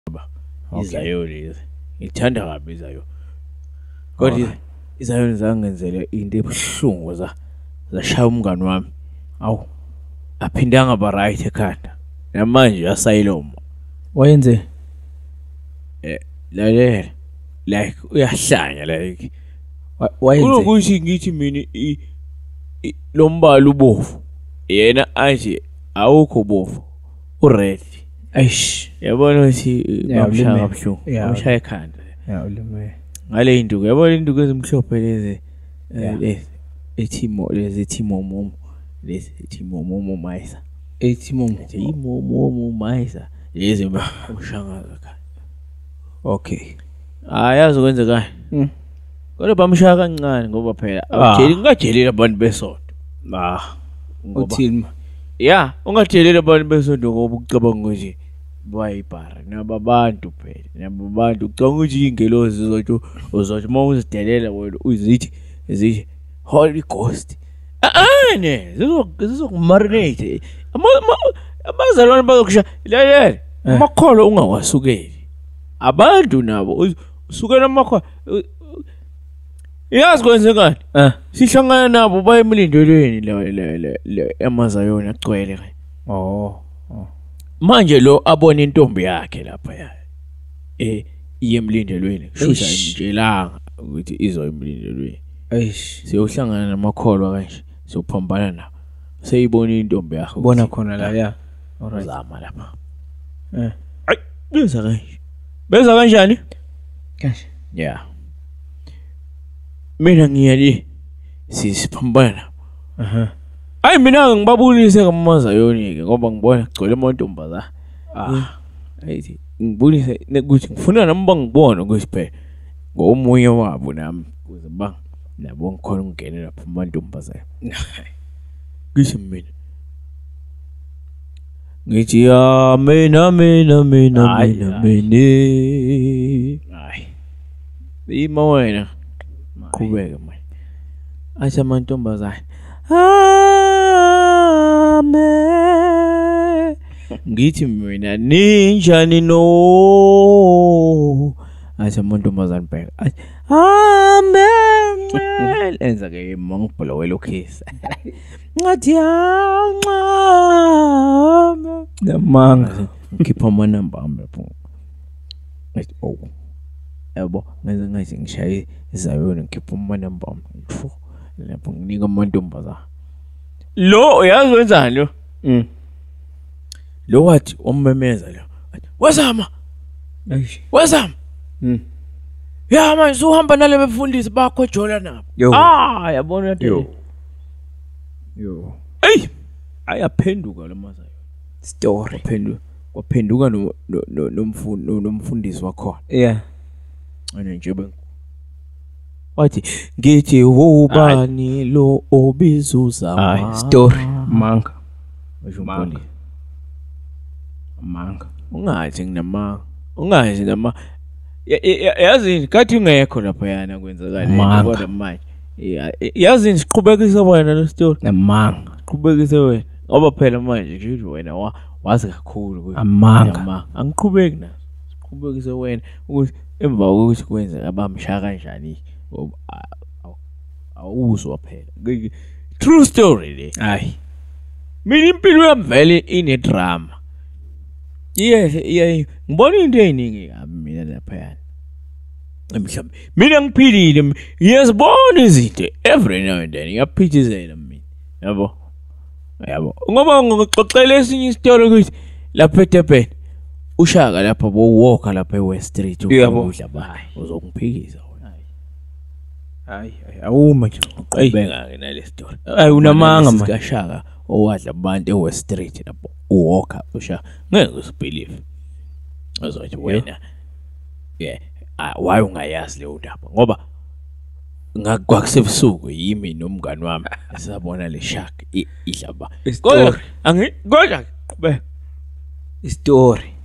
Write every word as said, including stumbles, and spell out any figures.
Izayoni ngithanda kabi izayo kodwa izayoni zangenzele into ebuhlungu za zashaya umngani wami awu aphindanga ba right ekhanda namanje uyasayiloma wayenze eh lalela like uyahlanya like wayenze ukuthi ngithi mina lombala ubovu yena anje awukho bovu ured eish yabona ukuthi bamshaya kabuhlungu bamshaya ekhanda ya ulime ngale induku yabona induku ezimhlophe lezi lezi ethimo lezi ethimo momo lezi ethimo momo mayisa ethimo ethimo momo mayisa lezi bamshanga ekhanda okay ayazi ukwenza kahle kodwa bamshaya kancane ngoba phela awujeli ungajeleli abantu besonto ah uthini ya ungajeleli abantu besonto ngoba ucabanga ukuthi bayibhara nababantu phela nababantu ucabanga ukuthi ingelozi uzothi uzothi uma uzidelela wena uzithi zithi Holy Ghost ah ne zizokumarinate abazalwane bazokusha lalela amakholo ungawasukeli abantu nabo usukela amakholo yazi kwenzekani eh sihlangana nabo baye emlindelweni le le Amazayoni agcwele oh manje lo abona intombi yakhe lapha ya eh iye emlindelweni shusha imjelanga ukuthi izo emlindelweni eish siyohlangana namakholwa kanje siyophambana nabo seyibona intombi yakhe ubona khona la ya alright zama lapha eh ay beza kanje beza kanjani kanje yeah mina ngiyali sisiphambana aha ay mina ngibabulise kaMazayoni ke ngoba ngibona gcwele amantombazana ah ayithi ngibulise ukuthi ngifuna nami bangibona ukuthi phela ngomunye wabo nami kuze bang nabo ngikhona ukungena lapha amantombazana ngisho mina ngithi ya mina mina mina mina mina hayi ima wena qhubeke manje acha amantombazana amen ngithi mina ninjani no acha amantombazana bheka amen enza ke mangibhlowela ukhisa ngathi yanqa namanga ngikhipha amanamba ami lapho ngathi oh yabo ngaze ngathi ngishaye izayoni ngikhipha amanamba ami mfo lapho nginika amantombazana lo uyazi wenzani lo mm lo wathi ummemeza lo wazama eish wazama mm ya manje uhamba nale befundisi bakho jola nabo ah yabona yo yo hey ayaphenduka lo Mazayo story phenduka kwaphenduka no nomfundi nomfundisi wakho yeah ane nje ben wathi ngithi ubani lo obizuza ah story manga manga manga ungathi nginama ungathi nama yazi kathi ungekho lapha yana kwenzakala kodwa manje yazi siqhubekisa wena lo story namanga qhubekise wena ngoba phela manje nje wena wazi kakhulu amanga angiqhubeki naso siqhubekise wena ukuthi emva kokuthi kwenza abamshaya kanjani awuzwa phela true story le hayi mina impilo yami vele ine drama yes yeah ngibona into eziningi kabi mina lapha yana emhlabeni mina ngiphilile ngiyazibona izinto every now and then ngiyaphithizela mina yabo yabo ngoba ngixoxela esinye isitolo ukuthi lapha eTurban ushaka lapha bo walk lapha eWest Street ukudla bayi uzokuphikisa wona hayi awuma nje uqhubeka ke nale story hayi unamanga manje kashaka owadla abantu eWest Street lapho uwalk usha ngeke usibelieve azothi wena yeah why ungayazi le ndaba ngoba ngakwakusebusuku yimi nomngani wami sabona le shark idlaba kodwa angi kodwa qhubeka story